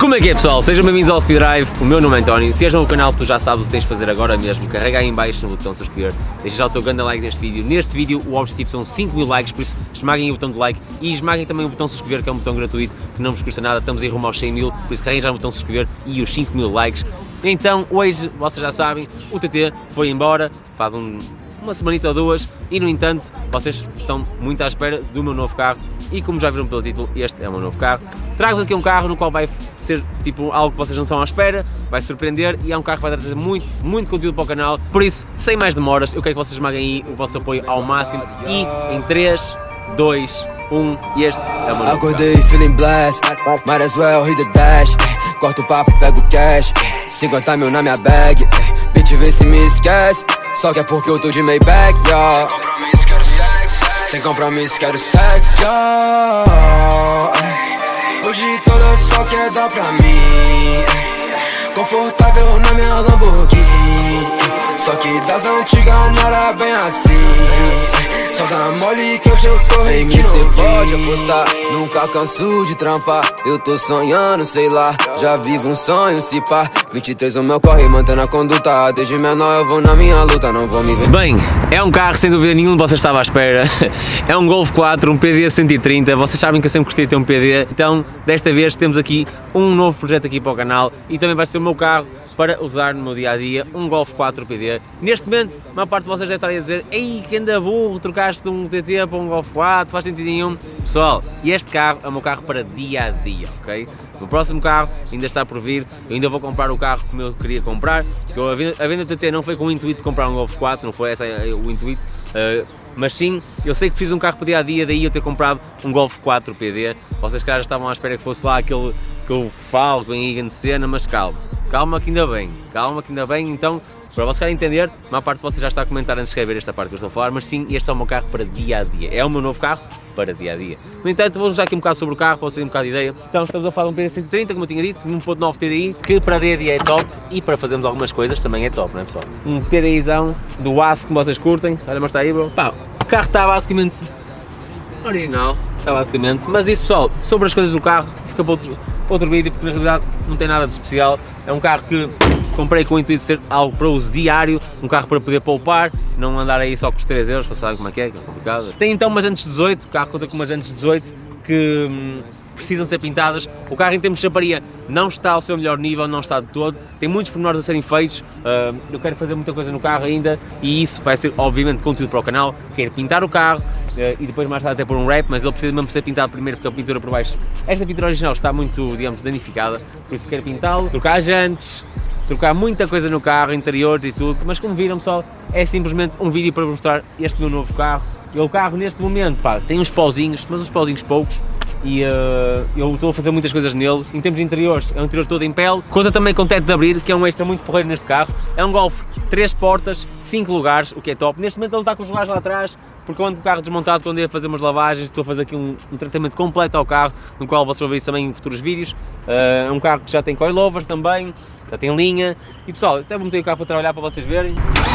Como é que é, pessoal? Sejam bem-vindos ao Speed Drive, o meu nome é António. Se és no canal, tu já sabes o que tens de fazer agora mesmo. Carrega aí em baixo no botão subscrever, deixa já o teu grande like neste vídeo. Neste vídeo o objetivo são 5.000 likes, por isso esmaguem o botão de like e esmaguem também o botão subscrever, que é um botão gratuito, que não vos custa nada. Estamos aí rumo aos 100.000, por isso carreguem já o botão subscrever e os 5.000 likes. Então, hoje, vocês já sabem, o TT foi embora, faz uma semanita ou duas, e no entanto, vocês estão muito à espera do meu novo carro, e como já viram pelo título, este é o meu novo carro. Trago-vos aqui um carro no qual vai ser tipo algo que vocês não estão à espera, vai surpreender, e é um carro que vai trazer muito conteúdo para o canal. Por isso, sem mais demoras, eu quero que vocês esmaguem aí o vosso apoio ao máximo, e em 3, 2, 1, e este é o meu novo Acordei feeling blessed, might as well hit the dash. Corto o papo, pego o cash, 50 mil na minha bag. Bitch, vê se me esquece, só que é porque eu tô de Maybach, yeah. Sem compromisso, quero sexo, yeah. Hoje toda só quer dar pra mim, confortável na minha Lamborghini. Só que das antigas não era bem assim, só dá mole que hoje eu tô riquinho. Cê pode apostar, nunca canso de trampar. Eu tô sonhando, sei lá, já vivo um sonho, se pá. 23 o meu corre, mantendo a conduta. Desde menor eu vou na minha luta, não vou me ver. Bem, é um carro sem dúvida nenhuma, vocês estavam à espera. É um Golf 4, um PD 130, vocês sabem que eu sempre gostei de ter um PD. Então, desta vez temos aqui um novo projeto aqui para o canal, e também vai ser o meu carro para usar no meu dia-a-dia, um Golf 4 PD. Neste momento, a maior parte de vocês deve estar a dizer: ei, que anda burro, trocaste um TT para um Golf 4, faz sentido nenhum. Pessoal, este carro é o meu carro para dia-a-dia, ok? O próximo carro ainda está por vir, eu ainda vou comprar o carro como eu queria comprar, porque a venda TT não foi com o intuito de comprar um Golf 4, não foi esse o intuito, mas sim, eu sei que preciso de um carro para dia-a-dia, daí eu ter comprado um Golf 4 PD. Vocês já estavam à espera que fosse lá aquele que eu falo, que vem em cena, mas calma que ainda bem, então, para vocês querem entender, a maior parte de vocês já está a comentar antes de escrever esta parte que eu estou a falar, mas sim, este é o meu carro para dia-a-dia, é o meu novo carro para dia-a-dia. No entanto, vou usar aqui um bocado sobre o carro, para vocês terem um bocado de ideia. Então, estamos a falar de um PD 130, como eu tinha dito, 1.9 TDI, que para dia-a-dia é top, e para fazermos algumas coisas também é top, não é, pessoal? Um TDIzão do aço, como vocês curtem, olha, mas está aí, bro. Pá, o carro está basicamente original, está basicamente, mas isso, pessoal, sobre as coisas do carro, fica para outro vídeo, porque na realidade não tem nada de especial. É um carro que comprei com o intuito de ser algo para uso diário, um carro para poder poupar, não andar aí só com os 3 euros, vocês sabem como é que é complicado. Tem então umas jantes 18, o carro conta com umas jantes 18 que precisam ser pintadas. O carro em termos de chaparia não está ao seu melhor nível, não está de todo, tem muitos pormenores a serem feitos. Eu quero fazer muita coisa no carro ainda, e isso vai ser obviamente conteúdo para o canal. Quero pintar o carro e depois mais tarde até pôr um wrap, mas ele precisa mesmo ser pintado primeiro, porque a pintura por baixo, esta pintura original está muito, digamos, danificada, por isso quero pintá-lo, trocar as jantes, trocar muita coisa no carro, interiores e tudo. Mas como viram, pessoal, é simplesmente um vídeo para mostrar este meu novo carro. E o carro neste momento, pá, tem uns pauzinhos, mas uns pauzinhos poucos, e eu estou a fazer muitas coisas nele. Em termos de interiores, é um interior todo em pele, conta também com teto de abrir, que é um extra muito porreiro neste carro. É um Golf 3 portas, 5 lugares, o que é top. Neste momento ele está com os lugares lá atrás, porque eu ando com o carro desmontado quando ia fazer umas lavagens. Estou a fazer aqui um tratamento completo ao carro, no qual vocês vão ver isso também em futuros vídeos. É um carro que já tem coilovers também, já tem linha, e pessoal, até vou meter o carro para trabalhar para vocês verem.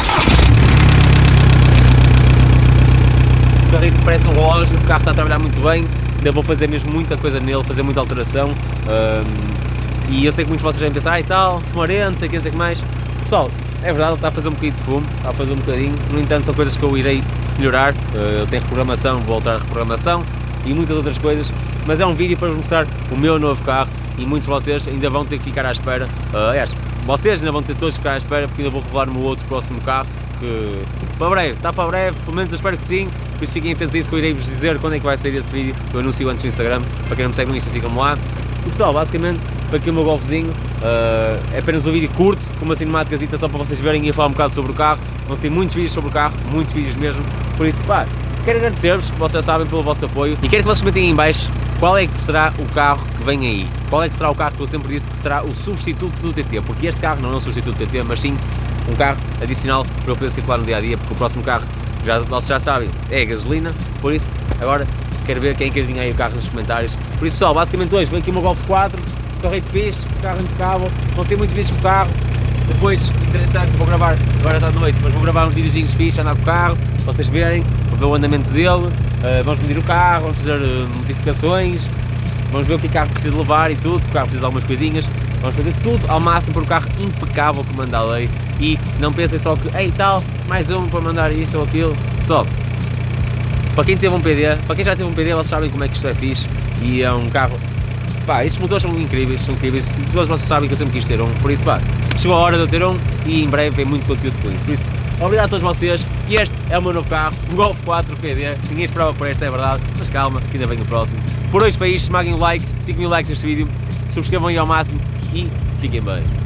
O carro parece um relógio, o carro está a trabalhar muito bem, ainda vou fazer mesmo muita coisa nele, fazer muita alteração, e eu sei que muitos de vocês vão pensar, e tal, fumarento, não sei o que mais. Pessoal, é verdade, ele está a fazer um bocadinho de fumo, está a fazer um bocadinho, no entanto são coisas que eu irei melhorar. Ele tem reprogramação, vou voltar a reprogramação e muitas outras coisas, mas é um vídeo para vos mostrar o meu novo carro, e muitos de vocês ainda vão ter que ficar à espera, aliás, vocês ainda vão ter todos que ficar à espera, porque ainda vou revelar o meu outro próximo carro, que para breve, está para breve, pelo menos eu espero que sim, por isso fiquem atentos a isso, que eu irei vos dizer quando é que vai sair esse vídeo. Eu anuncio antes no Instagram, para quem não me segue no Insta, sigam-me lá. E pessoal, basicamente, para aqui o meu Golfzinho, é apenas um vídeo curto, com uma cinemáticazita só para vocês verem e a falar um bocado sobre o carro. Vão ser muitos vídeos sobre o carro, muitos vídeos mesmo, por isso, pá, quero agradecer-vos, que vocês sabem, pelo vosso apoio, e quero que vocês comentem aí em baixo qual é que será o carro que vem aí, qual é que será o carro que eu sempre disse que será o substituto do TT, porque este carro não é um substituto do TT, mas sim um carro adicional para eu poder circular no dia-a-dia, porque o próximo carro, vocês já sabem, é a gasolina, por isso, agora quero ver quem quer adivinhar aí o carro nos comentários. Por isso, pessoal, basicamente hoje vem aqui o meu Golf 4, correito fixe, carro impecável, vão ser muitos vídeos com o carro. Depois, entretanto, vou gravar, agora está de noite, mas vou gravar uns videozinhos fixos, andar com o carro, para vocês verem, para ver o andamento dele. Vamos medir o carro, vamos fazer modificações, vamos ver o que o carro precisa levar e tudo, o carro precisa de algumas coisinhas, vamos fazer tudo ao máximo para o carro impecável como manda a lei e não pensem só que, ei tal, mais um para mandar isso ou aquilo. Pessoal, para quem teve um PD, para quem já teve um PD, vocês sabem como é que isto é fixe e é um carro, pá, estes motores são incríveis, todos vocês sabem que eu sempre quis ter um, por isso pá, chegou a hora de eu ter um e em breve vem muito conteúdo com isso, por isso, obrigado a todos vocês e este é o meu novo carro, um Golf 4 PD, ninguém esperava por este, é verdade, mas calma, que ainda vem o próximo. Por hoje foi isto, esmaguem o like, 5.000 likes neste vídeo, subscrevam aí ao máximo e fiquem bem.